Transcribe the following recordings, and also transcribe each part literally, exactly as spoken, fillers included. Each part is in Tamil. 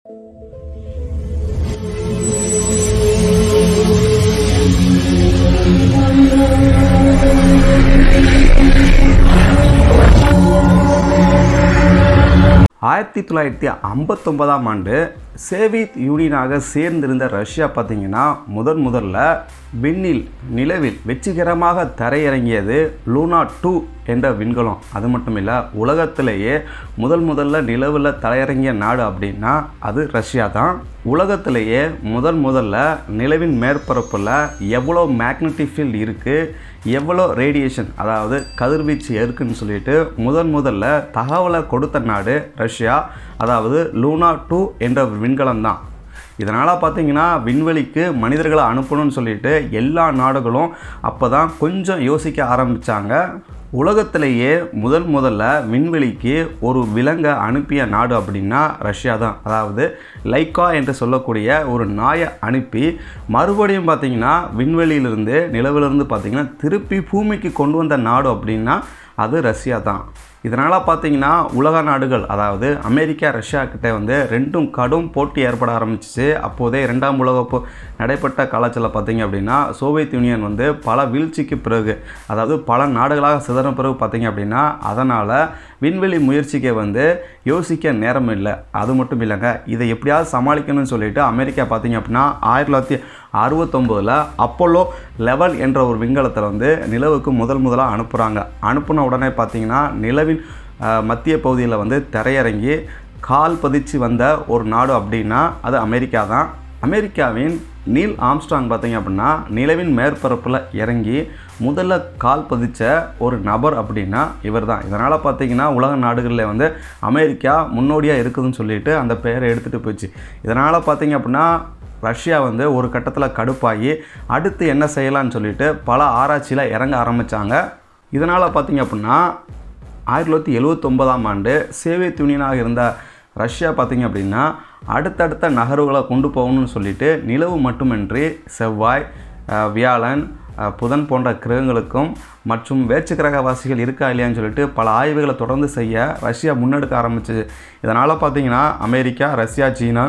ஆயிரத்தி தொள்ளாயிரத்தி ஐம்பத்தொன்பதாம் ஆண்டு சோவியத் யூனியனாக சேர்ந்திருந்த ரஷ்யா பார்த்திங்கன்னா முதன் முதல்ல விண்ணில் நிலவில் வெற்றிகரமாக தரையிறங்கியது லூனா டூ என்ற விண்கலம். அது மட்டும் இல்லை, உலகத்திலேயே முதல் முதல்ல நிலவில் தரையிறங்கிய நாடு அப்படின்னா அது ரஷ்யா தான். உலகத்திலேயே முதல் முதல்ல நிலவின் மேற்பரப்பில் எவ்வளோ மேக்னெட்டிக் ஃபீல்டு இருக்குது, எவ்வளோ ரேடியேஷன் அதாவது கதிர்வீச்சு இருக்குன்னு சொல்லிட்டு முதன் முதல்ல தகவலை கொடுத்த நாடு ரஷ்யா, அதாவது லூனா டூ என்ற விண்கலம் தான். இதனால் பார்த்திங்கன்னா விண்வெளிக்கு மனிதர்களை அனுப்பணும்னு சொல்லிட்டு எல்லா நாடுகளும் அப்போ தான் கொஞ்சம் யோசிக்க ஆரம்பித்தாங்க. உலகத்திலேயே முதல் முதல்ல விண்வெளிக்கு ஒரு விலங்கை அனுப்பிய நாடு அப்படின்னா ரஷ்யா தான். அதாவது லைக்கா என்று சொல்லக்கூடிய ஒரு நாயை அனுப்பி மறுபடியும் பார்த்திங்கன்னா விண்வெளியிலிருந்து நிலவிலிருந்து பார்த்திங்கன்னா திருப்பி பூமிக்கு கொண்டு வந்த நாடு அப்படின்னா அது ரஷ்யா தான். இதனால் பார்த்திங்கன்னா உலக நாடுகள் அதாவது அமெரிக்கா ரஷ்யா கிட்டே வந்து ரெண்டும் கடும் போட்டி ஏற்பட ஆரம்பிச்சிச்சு. அப்போதே இரண்டாம் உலக போர் நடைபெற்ற காலத்தில் பார்த்திங்க அப்படின்னா சோவியத் யூனியன் வந்து பல வீழ்ச்சிக்கு பிறகு அதாவது பல நாடுகளாக சிதற பிறகு பார்த்திங்க அப்படின்னா அதனால் விண்வெளி முயற்சிக்கு வந்து யோசிக்க நேரம் இல்லை. அது மட்டும் இல்லைங்க, இதை எப்படியாவது சமாளிக்கணும்னு சொல்லிட்டு அமெரிக்கா பார்த்திங்க அப்படின்னா ஆயிரத்தி தொள்ளாயிரத்தி அறுபத்தொம்போதில் அப்போலோ லெவல் என்ற ஒரு விண்கலத்தில் வந்து நிலவுக்கு முதல் முதலாக அனுப்புகிறாங்க. அனுப்புன உடனே பார்த்திங்கன்னா நிலவின் மத்திய பகுதியில் வந்து தரையிறங்கி கால் பதிச்சு வந்த ஒரு நாடு அப்படின்னா அது அமெரிக்கா தான். அமெரிக்காவின் நீல் ஆம்ஸ்ட்ராங் பார்த்திங்க அப்படின்னா நிலவின் மேற்பரப்பில் இறங்கி முதல்ல கால் பதிச்ச ஒரு நபர் அப்படின்னா இவர் தான். இதனால் பார்த்திங்கன்னா உலக நாடுகளில் வந்து அமெரிக்கா முன்னோடியாக இருக்குதுன்னு சொல்லிட்டு அந்த பெயரை எடுத்துகிட்டு போச்சு. இதனால் பார்த்திங்க அப்படின்னா ரஷ்யா வந்து ஒரு கட்டத்தில் கடுப்பாகி அடுத்து என்ன செய்யலான்னு சொல்லிட்டு பல ஆராய்ச்சியில் இறங்க ஆரம்பித்தாங்க. இதனால் பார்த்திங்க அப்படின்னா ஆயிரத்தி தொள்ளாயிரத்தி எழுவத்தொம்பதாம் ஆண்டு சோவியத் யூனியனாக இருந்த ரஷ்யா பார்த்திங்க அப்படின்னா அடுத்தடுத்த நகர்வுகளை கொண்டு போகணும்னு சொல்லிட்டு நிலவு மட்டுமின்றி செவ்வாய், வியாழன், புதன் போன்ற கிரகங்களுக்கும் மற்றும் வேற்று கிரகவாசிகள் இருக்கா இல்லையான்னு சொல்லிட்டு பல ஆய்வுகளை தொடர்ந்து செய்ய ரஷ்யா முன்னெடுக்க ஆரம்பிச்சிது. இதனால் பார்த்திங்கன்னா அமெரிக்கா, ரஷ்யா, சீனா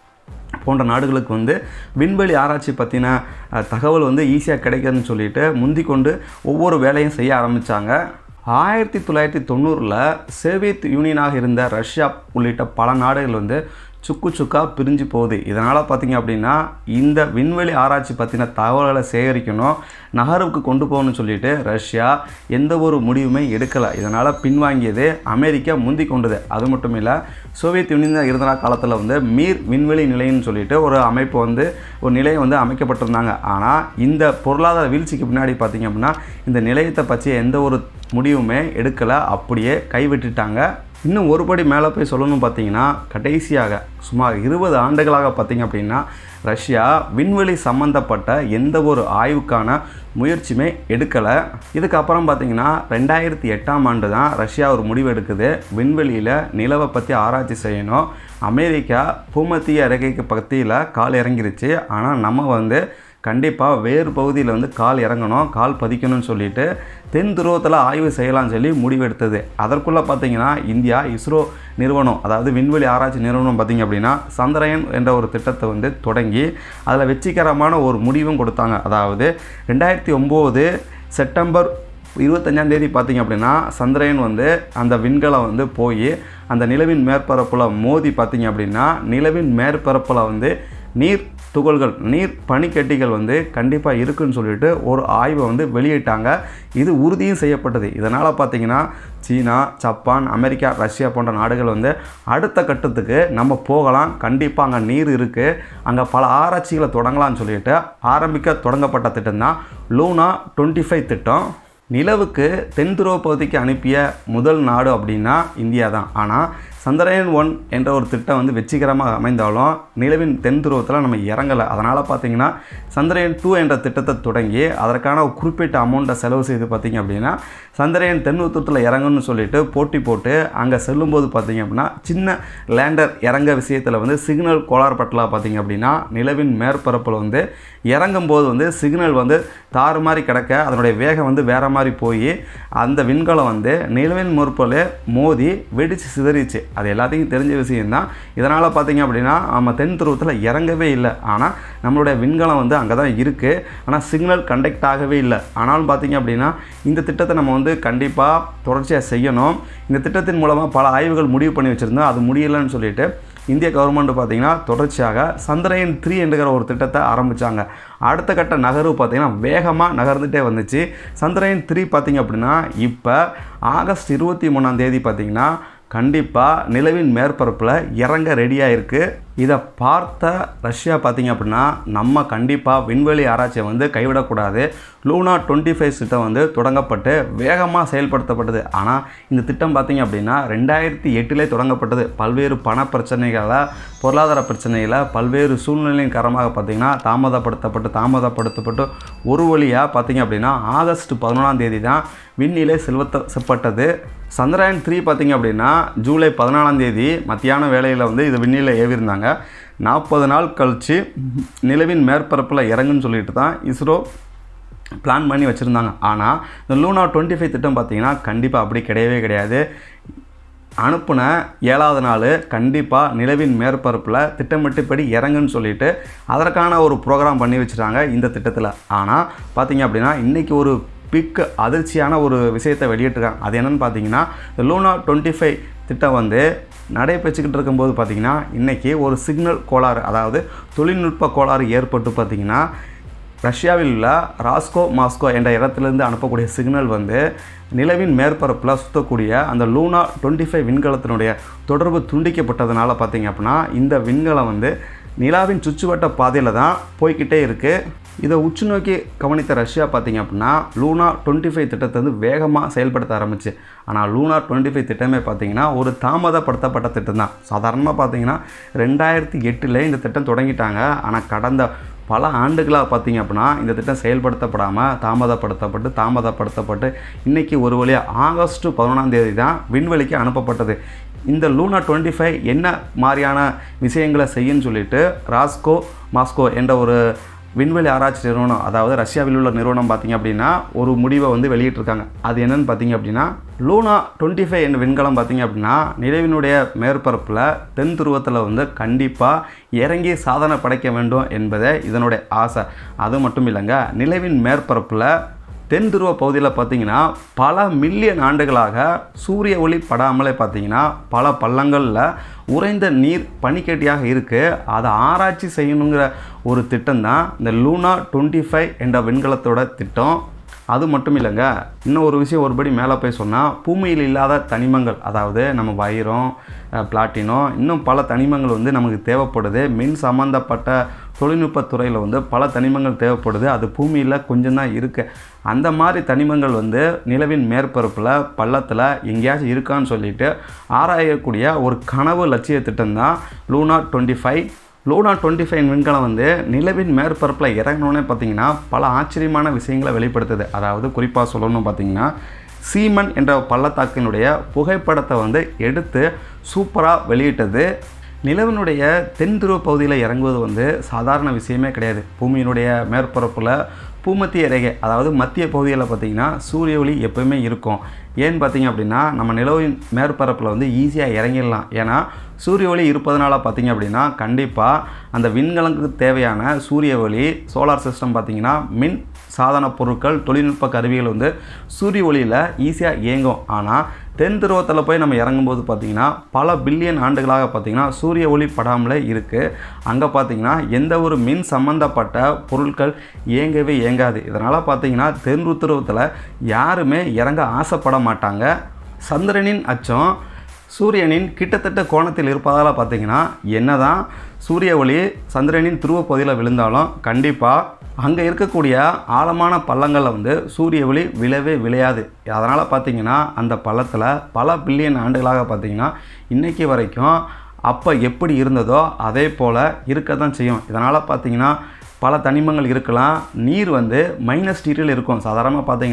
போன்ற நாடுகளுக்கு வந்து விண்வெளி ஆராய்ச்சி பற்றின தகவல் வந்து ஈஸியாக கிடைக்குதுன்னு சொல்லிட்டு முந்தி கொண்டு ஒவ்வொரு வேலையும் செய்ய ஆரம்பித்தாங்க. ஆயிரத்தி தொள்ளாயிரத்தி தொண்ணூறில் சோவியத் யூனியனாக இருந்த ரஷ்யா உள்ளிட்ட பல நாடுகள் வந்து சுக்கு சுக்காக பிரிஞ்சு போகுது. இதனால் பார்த்திங்க அப்படின்னா இந்த விண்வெளி ஆராய்ச்சி பற்றின தகவல்களை சேகரிக்கணும், நகர்வுக்கு கொண்டு போகணும்னு சொல்லிட்டு ரஷ்யா எந்த ஒரு முடிவுமே எடுக்கலை. இதனால் பின்வாங்கியது அமெரிக்கா முந்தி கொண்டது. அது மட்டும் இல்லை, சோவியத் யூனியன் இருந்த காலத்தில் வந்து மீர் விண்வெளி நிலையம்னு சொல்லிட்டு ஒரு அமைப்பு வந்து ஒரு நிலையம் வந்து அமைக்கப்பட்டிருந்தாங்க. ஆனால் இந்த பொருளாதார வீழ்ச்சிக்கு பின்னாடி பார்த்திங்க அப்படின்னா இந்த நிலையத்தை பற்றி எந்த ஒரு முடிவுமே எடுக்கலை, அப்படியே கைவிட்டுட்டாங்க. இன்னும் ஒருபடி மேலே போய் சொல்லணும் பார்த்திங்கன்னா கடைசியாக சுமார் இருபது ஆண்டுகளாக பார்த்திங்க அப்படின்னா ரஷ்யா விண்வெளி சம்மந்தப்பட்ட எந்த ஒரு ஆய்வுக்கான முயற்சியுமே எடுக்கலை. இதுக்கப்புறம் பார்த்திங்கன்னா ரெண்டாயிரத்தி எட்டாம் ஆண்டு தான் ரஷ்யா ஒரு முடிவு எடுக்குது, விண்வெளியில் நிலவை பற்றி ஆராய்ச்சி செய்யணும். அமெரிக்கா பூமத்திய ரேகைக்கு பக்கத்தில் கால் இறங்கிருச்சு, ஆனால் நம்ம வந்து கண்டிப்பாக வேறு பகுதியில் வந்து கால் இறங்கணும், கால் பதிக்கணும்னு சொல்லிட்டு தென் துருவத்தில் ஆய்வு செய்யலாம்னு சொல்லி முடிவெடுத்தது. அதற்குள்ளே பார்த்திங்கன்னா இந்தியா இஸ்ரோ நிறுவனம் அதாவது விண்வெளி ஆராய்ச்சி நிறுவனம் பார்த்திங்க அப்படின்னா சந்திரயான் என்ற ஒரு திட்டத்தை வந்து தொடங்கி அதில் வெற்றிகரமான ஒரு முடிவும் கொடுத்தாங்க. அதாவது ரெண்டாயிரத்தி ஒம்பது செப்டம்பர் இருபத்தஞ்சாம் தேதி பார்த்திங்க அப்படின்னா சந்திரயான் வந்து அந்த விண்கலம் வந்து போய் அந்த நிலவின் மேற்பரப்பில் மோதி பார்த்திங்க அப்படின்னா நிலவின் மேற்பரப்பில் வந்து நீர் துகள்கள், நீர் பனிக்கட்டிகள் வந்து கண்டிப்பாக இருக்குன்னு சொல்லிட்டு ஒரு ஆய்வை வந்து வெளியிட்டாங்க. இது உறுதியும் செய்யப்பட்டது. இதனால் பார்த்திங்கன்னா சீனா, ஜப்பான், அமெரிக்கா, ரஷ்யா போன்ற நாடுகள் வந்து அடுத்த கட்டத்துக்கு நம்ம போகலாம், கண்டிப்பாக அங்கே நீர் இருக்குது, அங்கே பல ஆராய்ச்சிகளை தொடங்கலாம்னு சொல்லிட்டு ஆரம்பிக்க தொடங்கப்பட்ட திட்டம் தான் லூனா டுவெண்ட்டி ஃபைவ் திட்டம். நிலவுக்கு தென் துருவ பகுதிக்கு அனுப்பிய முதல் நாடு அப்படின்னா இந்தியா தான். ஆனால் சந்திரயான் ஒன் என்ற ஒரு திட்டம் வந்து வெற்றிகரமாக அமைந்தாலும் நிலவின் தென் துருவத்தில் நம்ம இறங்கலை. அதனால் பார்த்திங்கன்னா சந்திரயான் டூ என்ற திட்டத்தை தொடங்கி அதற்கான ஒரு குறிப்பிட்ட அமௌண்ட்டை செலவு செய்து பார்த்திங்க அப்படின்னா சந்திரயான் தென் உத்தரத்தில் இறங்கணும்னு சொல்லிட்டு போட்டி போட்டு அங்கே செல்லும்போது பார்த்திங்க அப்படின்னா சின்ன லேண்டர் இறங்க விஷயத்தில் வந்து சிக்னல் கோளாறு பட்டலாக பார்த்திங்க அப்படின்னா நிலவின் மேற்பரப்பில் வந்து இறங்கும்போது வந்து சிக்னல் வந்து தாறு மாதிரி கிடக்க அதனுடைய வேகம் வந்து வேறு மாதிரி போய் அந்த விண்கலம் வந்து நிலவின் முற்போல மோதி வெடித்து சிதறிச்சு. அது எல்லாத்தையும் தெரிஞ்ச விஷயம்தான். இதனால் பார்த்திங்க அப்படின்னா நம்ம தென் துருவத்தில் இறங்கவே இல்லை. ஆனால் நம்மளுடைய விண்கலம் வந்து அங்கே தான் இருக்குது. ஆனால் சிக்னல் கண்டக்ட் ஆகவே இல்லை. ஆனாலும் பார்த்திங்க அப்படின்னா இந்த திட்டத்தை நம்ம வந்து கண்டிப்பாக தொடர்ச்சியாக செய்யணும். இந்த திட்டத்தின் மூலமாக பல ஆய்வுகள் முடிவு பண்ணி வச்சுருந்தோம். அது முடியலைன்னு சொல்லிட்டு இந்திய கவர்மெண்ட் பார்த்திங்கன்னா தொடர்ச்சியாக சந்திரயான் த்ரீ என்கிற ஒரு திட்டத்தை ஆரம்பித்தாங்க. அடுத்த கட்ட நகர்வு பார்த்திங்கன்னா வேகமாக நகர்ந்துகிட்டே வந்துச்சு. சந்திரயான் த்ரீ பார்த்திங்க அப்படின்னா இப்போ ஆகஸ்ட் இருபத்தி மூணாம் தேதி பார்த்திங்கன்னா கண்டிப்பாக நிலவின் மேற்பரப்பில் இறங்க ரெடியாக இருக்குது. இதை பார்த்த ரஷ்யா பார்த்திங்க அப்படின்னா நம்ம கண்டிப்பாக விண்வெளி ஆராய்ச்சியை வந்து கைவிடக்கூடாது. லூனா டுவெண்ட்டி ஃபைவ் திட்டம் வந்து தொடங்கப்பட்டு வேகமாக செயல்படுத்தப்பட்டது. ஆனால் இந்த திட்டம் பார்த்திங்க அப்படின்னா ரெண்டாயிரத்தி எட்டிலே தொடங்கப்பட்டது. பல்வேறு பண பிரச்சனைகளை, பொருளாதார பிரச்சனைகளை, பல்வேறு சூழ்நிலையின் காரணமாக பார்த்திங்கன்னா தாமதப்படுத்தப்பட்டு தாமதப்படுத்தப்பட்டு ஒரு வழியாக பார்த்திங்க அப்படின்னா ஆகஸ்ட் பதினொன்றாம் தேதி தான் விண்ணிலே செலுத்த செப்பட்டது. சந்திரயான் த்ரீ பார்த்திங்க அப்படின்னா ஜூலை பதினாலாம் தேதி மத்தியான வேளையில் வந்து இது விண்ணில் ஏவிருந்தாங்க. நாற்பது நாள் கழித்து நிலவின் மேற்பரப்பில் இறங்குன்னு சொல்லிட்டு தான் இஸ்ரோ பிளான் பண்ணி வச்சுருந்தாங்க. ஆனால் இந்த லூனா டுவெண்ட்டி ஃபைவ் திட்டம் பார்த்திங்கன்னா கண்டிப்பாக அப்படி கிடையவே கிடையாது. அனுப்புன ஏழாவது நாள் கண்டிப்பாக நிலவின் மேற்பரப்பில் திட்டமிட்டபடி இறங்குன்னு சொல்லிட்டு அதற்கான ஒரு ப்ரோக்ராம் பண்ணி வச்சுட்டாங்க இந்த திட்டத்தில். ஆனால் பார்த்திங்க அப்படின்னா இன்றைக்கி ஒரு பிக் அதிர்ச்சியான ஒரு விஷயத்தை வெளியிட்டிருக்காங்க. அது என்னென்னு பார்த்தீங்கன்னா இந்த லூனா டுவெண்ட்டி ஃபைவ் திட்டம் வந்து நடைபெற்றுக்கிட்டு இருக்கும்போது பார்த்திங்கன்னா இன்றைக்கி ஒரு சிக்னல் கோளாறு, அதாவது தொழில்நுட்ப கோளாறு ஏற்பட்டு பார்த்திங்கன்னா ரஷ்யாவில் உள்ள ராஸ்கோ மாஸ்கோ என்ற இடத்துலேருந்து அனுப்பக்கூடிய சிக்னல் வந்து நிலவின் மேற்பரப்பில் சுற்றக்கூடிய அந்த லூனா டுவெண்ட்டி ஃபைவ் விண்கலத்தினுடைய தொடர்பு துண்டிக்கப்பட்டதுனால பார்த்திங்க அப்படின்னா இந்த விண்கலம் வந்து நிலாவின் சுற்றுவட்ட பாதையில் தான் போய்கிட்டே இருக்குது. இதை உற்று நோக்கி கவனித்த ரஷ்யா பார்த்திங்க அப்படின்னா லூனா டுவெண்ட்டி ஃபைவ் திட்டத்தை வந்து வேகமாக செயல்படுத்த ஆரம்பிச்சு. ஆனால் லூனா டுவெண்ட்டி ஃபைவ் திட்டமே பார்த்திங்கன்னா ஒரு தாமதப்படுத்தப்பட்ட திட்டம் தான். சாதாரணமாக பார்த்திங்கன்னா ரெண்டாயிரத்தி எட்டில் இந்த திட்டம் தொடங்கிட்டாங்க. ஆனால் கடந்த பல ஆண்டுகளாக பார்த்திங்க அப்படின்னா இந்த திட்டம் செயல்படுத்தப்படாமல் தாமதப்படுத்தப்பட்டு தாமதப்படுத்தப்பட்டு இன்றைக்கி ஒரு வழியாக ஆகஸ்ட் பதினொன்றாம் தேதி தான் விண்வெளிக்கு அனுப்பப்பட்டது. இந்த லூனா டுவெண்ட்டி ஃபைவ் என்ன மாதிரியான விஷயங்களை செய்யுன்னு சொல்லிட்டு ராஸ்கோ மாஸ்கோ என்ற ஒரு விண்வெளி ஆராய்ச்சி நிறுவனம், அதாவது ரஷ்யாவில் உள்ள நிறுவனம் பார்த்திங்க அப்படின்னா ஒரு முடிவை வந்து வெளியிட்டிருக்காங்க. அது என்னென்னு பார்த்திங்க அப்படின்னா லூனா டுவெண்ட்டி ஃபைவ் என்ற விண்கலம் பார்த்திங்க அப்படின்னா நிலவினுடைய மேற்பரப்பில் தென் துருவத்தில் வந்து கண்டிப்பாக இறங்கி சாதனை படைக்க வேண்டும் என்பதே இதனுடைய ஆசை. அது மட்டும் இல்லைங்க, நிலவின் மேற்பரப்பில் தென் துருவ பகுதியில் பார்த்திங்கன்னா பல மில்லியன் ஆண்டுகளாக சூரிய ஒளி படாமலே பார்த்திங்கன்னா பல பள்ளங்களில் உறைந்த நீர் பனிக்கட்டியாக இருக்குது. அதை ஆராய்ச்சி செய்யணுங்கிற ஒரு திட்டம் தான் இந்த லூனா டுவெண்ட்டி ஃபைவ் என்ற விண்கலத்தோட திட்டம். அது மட்டும் இல்லைங்க, இன்னும் ஒரு விஷயம் ஒருபடி மேலே போய் சொன்னால் பூமியில் இல்லாத தனிமங்கள், அதாவது நம்ம வைரம், பிளாட்டினம், இன்னும் பல தனிமங்கள் வந்து நமக்கு தேவைப்படுது. மின் சம்மந்தப்பட்ட தொழில்நுட்பத்துறையில் வந்து பல தனிமங்கள் தேவைப்படுது. அது பூமியில் கொஞ்சம் தான் இருக்குது. அந்த மாதிரி தனிமங்கள் வந்து நிலவின் மேற்பரப்பில் பள்ளத்தில் எங்கேயாச்சும் இருக்கான்னு சொல்லிட்டு ஆராயக்கூடிய ஒரு கனவு லட்சிய திட்டம் தான் Luna twenty five. Luna twenty five விண்கலம் வந்து நிலவின் மேற்பரப்பில் இறங்கினோன்னே பார்த்திங்கன்னா பல ஆச்சரியமான விஷயங்களை வெளிப்படுத்துது. அதாவது குறிப்பாக சொல்லணும்னு பார்த்திங்கன்னா சீமன் என்ற பள்ளத்தாக்கினுடைய புகைப்படத்தை வந்து எடுத்து சூப்பராக வெளியிட்டது. நிலவினுடைய தென் துருவ பகுதியில் இறங்குவது வந்து சாதாரண விஷயமே கிடையாது. பூமியினுடைய மேற்பரப்பில் பூமத்திய ரேகை, அதாவது மத்திய பகுதியில் பார்த்திங்கன்னா சூரிய ஒளி எப்போவுமே இருக்கும். ஏன்னு பார்த்திங்க அப்படின்னா நம்ம நிலவின் மேற்பரப்பில் வந்து ஈஸியாக இறங்கிடலாம். ஏன்னா சூரிய ஒளி இருப்பதனால பார்த்திங்க அப்படின்னா கண்டிப்பாக அந்த விண்கலங்களுக்கு தேவையான சூரிய ஒளி, சோலார் சிஸ்டம் பார்த்திங்கன்னா மின் சாதன பொருட்கள், தொழில்நுட்ப கருவிகள் வந்து சூரிய ஒளியில் ஈஸியாக இயங்கும். ஆனால் தென் துருவத்தில் போய் நம்ம இறங்கும்போது பார்த்திங்கன்னா பல பில்லியன் ஆண்டுகளாக பார்த்திங்கன்னா சூரிய ஒளி படாமலே இருக்குது. அங்கே பார்த்திங்கன்னா எந்த ஒரு மின் சம்பந்தப்பட்ட பொருட்கள் இயங்கவே இயங்காது. இதனால் பார்த்திங்கன்னா தென் துருவத்தில் யாருமே இறங்க ஆசைப்பட மாட்டாங்க. சந்திரனின் அச்சம் சூரியனின் கிட்டத்தட்ட கோணத்தில் இருப்பதால் பார்த்திங்கன்னா என்ன தான் சூரிய ஒளி சந்திரனின் துருவ பகுதியில் விழுந்தாலும் கண்டிப்பாக அங்கே இருக்கக்கூடிய ஆழமான பள்ளங்களில் வந்து சூரிய ஒளி விழவே விளையாது. அதனால் பார்த்திங்கன்னா அந்த பள்ளத்தில் பல பில்லியன் ஆண்டுகளாக பார்த்திங்கன்னா இன்றைக்கி வரைக்கும் அப்போ எப்படி இருந்ததோ அதே போல் இருக்க தான் செய்யும். இதனால் பார்த்திங்கன்னா பல தனிமங்கள் இருக்கலாம். நீர் வந்து மைனஸ் டிகிரியில் இருக்கும். சாதாரணமாக பார்த்திங்கன்னா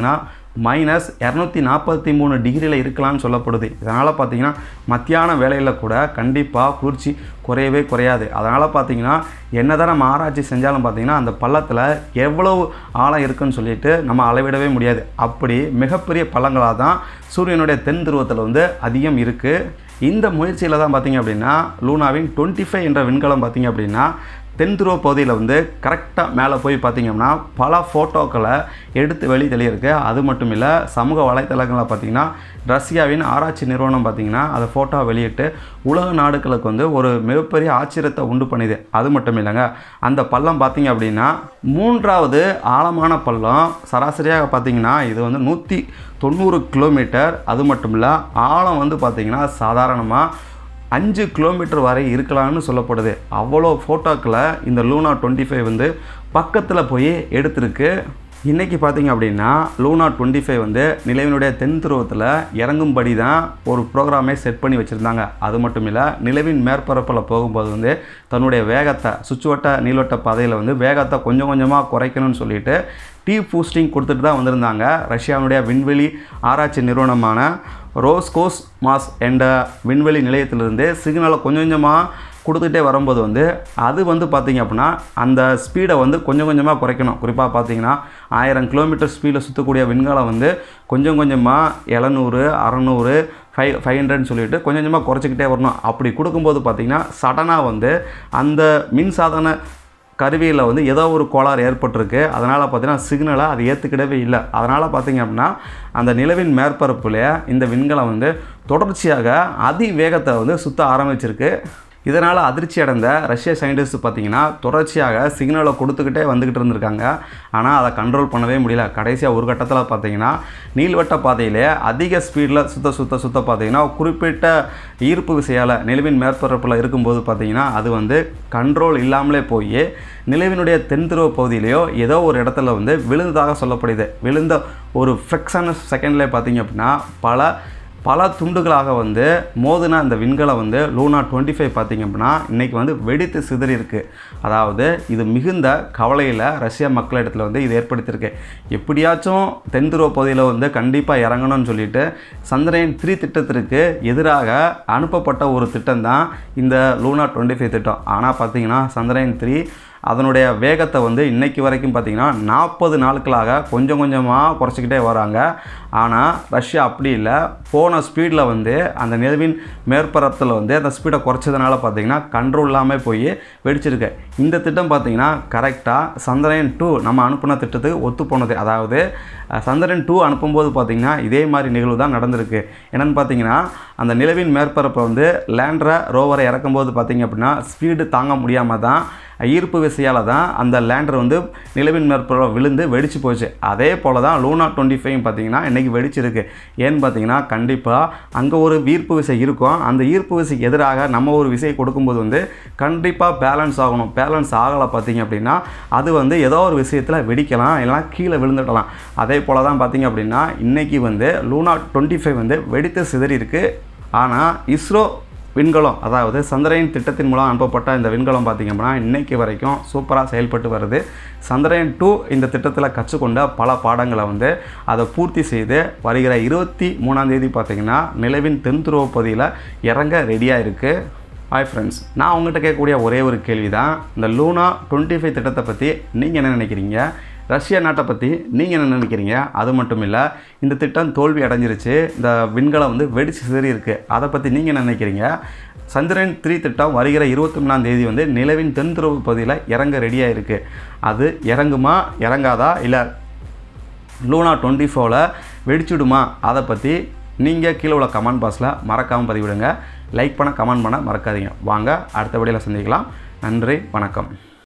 மைனஸ் இரநூத்தி நாற்பத்தி மூணு டிகிரியில் இருக்கலாம்னு சொல்லப்படுது. இதனால் பார்த்திங்கன்னா மத்தியான வேளையில் கூட கண்டிப்பாக குளிர்ச்சி குறையவே குறையாது. அதனால் பார்த்திங்கன்னா என்ன தான் நம்ம ஆராய்ச்சி செஞ்சாலும் பார்த்திங்கன்னா அந்த பள்ளத்தில் எவ்வளவு ஆழம் இருக்குதுன்னு சொல்லிட்டு நம்ம அளவிடவே முடியாது. அப்படி மிகப்பெரிய பள்ளங்களாக தான் சூரியனுடைய தென் துருவத்தில் வந்து அதிகம் இருக்குது. இந்த முயற்சியில் தான் பார்த்திங்க அப்படின்னா லூனாவின் டுவெண்ட்டி ஃபைவ் என்ற விண்கலம் பார்த்திங்க அப்படின்னா தென் துருவ பகுதியில் வந்து கரெக்டாக மேலே போய் பார்த்திங்கன்னா பல ஃபோட்டோக்களை எடுத்து வெளி தெளியிருக்கு. அது மட்டும் இல்லை, சமூக வலைத்தளங்களில் பார்த்திங்கன்னா ரஷ்யாவின் ஆராய்ச்சி நிறுவனம் பார்த்திங்கன்னா அதை ஃபோட்டோ வெளியிட்டு உலக நாடுகளுக்கு வந்து ஒரு மிகப்பெரிய ஆச்சரியத்தை உண்டு பண்ணிது. அது மட்டும் இல்லைங்க, அந்த பள்ளம் பார்த்திங்க அப்படின்னா மூன்றாவது ஆழமான பள்ளம். சராசரியாக பார்த்திங்கன்னா இது வந்து நூற்றி தொண்ணூறு கிலோமீட்டர். அது மட்டும் இல்லை, ஆழம் வந்து பார்த்திங்கன்னா சாதாரணமாக அஞ்சு கிலோமீட்டர் வரை இருக்கலாம்னு சொல்லப்படுது. அவ்வளோ ஃபோட்டோக்களை இந்த லூனா டுவெண்ட்டி ஃபைவ் வந்து பக்கத்தில் போய் எடுத்திருக்கு. இன்றைக்கி பார்த்திங்க அப்படின்னா லூனா டுவெண்ட்டி ஃபைவ் வந்து நிலவினுடைய தென் துருவத்தில் இறங்கும்படி தான் ஒரு ப்ரோக்ராமே செட் பண்ணி வச்சுருந்தாங்க. அது மட்டும் இல்லை, நிலவின் மேற்பரப்பில் போகும்போது வந்து தன்னுடைய வேகத்தை சுற்றுவட்ட நீள்வட்ட பாதையில் வந்து வேகத்தை கொஞ்சம் கொஞ்சமாக குறைக்கணும்னு சொல்லிட்டு டீப் பூஸ்டிங் கொடுத்துட்டு தான் வந்திருந்தாங்க. ரஷ்யாவுடைய விண்வெளி ஆராய்ச்சி நிறுவனமான ரோஸ்கோஸ் மாஸ் என்ற விண்வெளி நிலையத்திலிருந்து சிக்னலை கொஞ்சம் கொஞ்சமாக கொடுத்துட்டே வரும்போது வந்து அது வந்து பார்த்திங்க அப்படின்னா அந்த ஸ்பீடை வந்து கொஞ்சம் கொஞ்சமாக குறைக்கணும். குறிப்பாக பார்த்திங்கன்னா ஆயிரம் கிலோமீட்டர் ஸ்பீடில் சுற்றக்கூடிய விண்கலம் வந்து கொஞ்சம் கொஞ்சமாக எழுநூறு அறநூறு ஃபைவ் ஃபைவ் ஹண்ட்ரட்னு சொல்லிட்டு கொஞ்சம் கொஞ்சமாக குறைச்சிக்கிட்டே வரணும். அப்படி கொடுக்கும்போது பார்த்திங்கன்னா சடனாக வந்து அந்த மின்சாதன கருவியில் வந்து ஏதோ ஒரு கோளாறு ஏற்பட்டிருக்கு. அதனால் பார்த்திங்கன்னா சிக்னலை அது ஏற்றுக்கிடவே இல்லை. அதனால் பார்த்திங்க அப்படின்னா அந்த நிலவின் மேற்பரப்பில் இந்த விண்கலம் வந்து தொடர்ச்சியாக அதி வேகத்தை வந்து சுற்ற ஆரம்பிச்சிருக்கு. இதனால் அதிர்ச்சி அடைந்த ரஷ்ய சயின்டிஸ்ட் பார்த்திங்கன்னா தொடர்ச்சியாக சிக்னலை கொடுத்துக்கிட்டே வந்துக்கிட்டு இருந்திருக்காங்க. ஆனால் அதை கண்ட்ரோல் பண்ணவே முடியல. கடைசியாக ஒரு கட்டத்தில் பார்த்திங்கன்னா நீள்வட்ட பாதையிலே அதிக ஸ்பீடில் சுத்த சுத்த சுத்த பார்த்திங்கன்னா குறிப்பிட்ட ஈர்ப்பு விசையால் நிலவின் மேற்பரப்பில் இருக்கும்போது பார்த்திங்கன்னா அது வந்து கண்ட்ரோல் இல்லாமலே போய் நிலவினுடைய தென் துருவ பகுதியிலையோ ஏதோ ஒரு இடத்துல வந்து விழுந்ததாக சொல்லப்படுது. விழுந்த ஒரு ஃப்ரிக்ஷன் செகண்ட்லேயே பார்த்திங்க அப்படின்னா பல பல துண்டுகளாக வந்து மோதின அந்த விண்கலம் வந்து லூனா டுவெண்ட்டி ஃபைவ் பார்த்திங்க அப்படின்னா இன்றைக்கி வந்து வெடித்து சிதறி இருக்குது. அதாவது இது மிகுந்த கவலையில் ரஷ்ய மக்களிடத்தில் வந்து இது ஏற்படுத்தியிருக்கு. எப்படியாச்சும் தென் துருவ பகுதியில் வந்து கண்டிப்பாக இறங்கணும்னு சொல்லிட்டு சந்திரயான் த்ரீ திட்டத்திற்கு எதிராக அனுப்பப்பட்ட ஒரு திட்டம் தான் இந்த லூனா டுவெண்ட்டி ஃபைவ் திட்டம். ஆனால் பார்த்திங்கன்னா சந்திரயான் த்ரீ அதனுடைய வேகத்தை வந்து இன்றைக்கி வரைக்கும் பார்த்திங்கன்னா நாற்பது நாட்களாக கொஞ்சம் கொஞ்சமாக குறைச்சிக்கிட்டே வராங்க. ஆனால் ரஷ்யா அப்படி இல்லை, போன ஸ்பீடில் வந்து அந்த நிலவின் மேற்பரப்பில் வந்து அந்த ஸ்பீடை குறைச்சதுனால பார்த்திங்கன்னா கண்ட்ரோல் இல்லாமல் போய் வெடிச்சிருக்கு. இந்த திட்டம் பார்த்திங்கன்னா கரெக்டாக சந்திரயான் டூ நம்ம அனுப்பின திட்டத்துக்கு ஒத்து போனது. அதாவது சந்திரயான் டூ அனுப்பும்போது பார்த்திங்கன்னா இதே மாதிரி நிகழ்வு தான் நடந்திருக்கு. என்னென்னு பார்த்திங்கன்னா அந்த நிலவின் மேற்பரப்பை வந்து லேண்டரை ரோவரை இறக்கும்போது பார்த்திங்க அப்படின்னா ஸ்பீடு தாங்க முடியாமல் தான் ஈர்ப்பு விசையால் தான் அந்த லேண்டர் வந்து நிலவின் மேற்பரப்பில் விழுந்து வெடிச்சு போச்சு. அதே போல் தான் லூனா டுவெண்ட்டி ஃபைவ் பார்த்திங்கன்னா இன்றைக்கி வெடிச்சிருக்கு. ஏன்னு பார்த்திங்கன்னா கண்டிப்பாக அங்கே ஒரு ஈர்ப்பு விசை இருக்கும். அந்த ஈர்ப்பு விசைக்கு எதிராக நம்ம ஒரு விசை கொடுக்கும்போது வந்து கண்டிப்பாக பேலன்ஸ் ஆகணும். பேலன்ஸ் ஆகலை பார்த்திங்க அப்படின்னா அது வந்து ஏதோ ஒரு விஷயத்தில் வெடிக்கலாம், இல்லைனா கீழே விழுந்துடலாம். அதே போல் தான் பார்த்திங்க அப்படின்னா இன்றைக்கி வந்து லூனா டுவெண்ட்டி ஃபைவ் வந்து வெடித்து சிதறி இருக்குது. ஆனால் இஸ்ரோ விண்கலம் அதாவது சந்திரயான் திட்டத்தின் மூலம் அனுப்பப்பட்ட இந்த விண்கலம் பார்த்திங்க அப்படின்னா இன்றைக்கி வரைக்கும் சூப்பராக செயல்பட்டு வருது. சந்திரயான் டூ இந்த திட்டத்தில் கற்றுக்கொண்ட பல பாடங்களை வந்து அதை பூர்த்தி செய்து வருகிற இருபத்தி மூணாம் தேதி பார்த்திங்கன்னா நிலவின் தென் துருவ பகுதியில் இறங்க ரெடியாக இருக்குது. ஹாய் ஃப்ரெண்ட்ஸ், நான் உங்கள்கிட்ட கேட்கக்கூடிய ஒரே ஒரு கேள்வி தான், இந்த லூனா டுவெண்ட்டி ஃபைவ் திட்டத்தை பற்றி நீங்கள் என்ன நினைக்கிறீங்க? ரஷ்யா நாட்டை பற்றி நீங்கள் என்ன நினைக்கிறீங்க? அது மட்டும் இல்லை, இந்த திட்டம் தோல்வி அடைஞ்சிருச்சு, இந்த விண்கலம் வந்து வெடிச்சு சிதறி இருக்குது, அதை பற்றி நீங்கள் என்ன நினைக்கிறீங்க? சந்திரயான் த்ரீ திட்டம் வருகிற இருபத்தி மூணாம் தேதி வந்து நிலவின் தென் துருவ பகுதியில் இறங்க ரெடியாக இருக்குது. அது இறங்குமா இறங்காதா, இல்லை லூனா டுவெண்ட்டி ஃபோரில் வெடிச்சுடுமா? அதை பற்றி நீங்கள் கீழே உள்ள கமெண்ட் பாக்ஸில் மறக்காமல் பதிவிடுங்க. லைக் பண்ண கமெண்ட் பண்ண மறக்காதீங்க. வாங்க அடுத்த வீடியோவில் சந்திக்கலாம். நன்றி, வணக்கம்.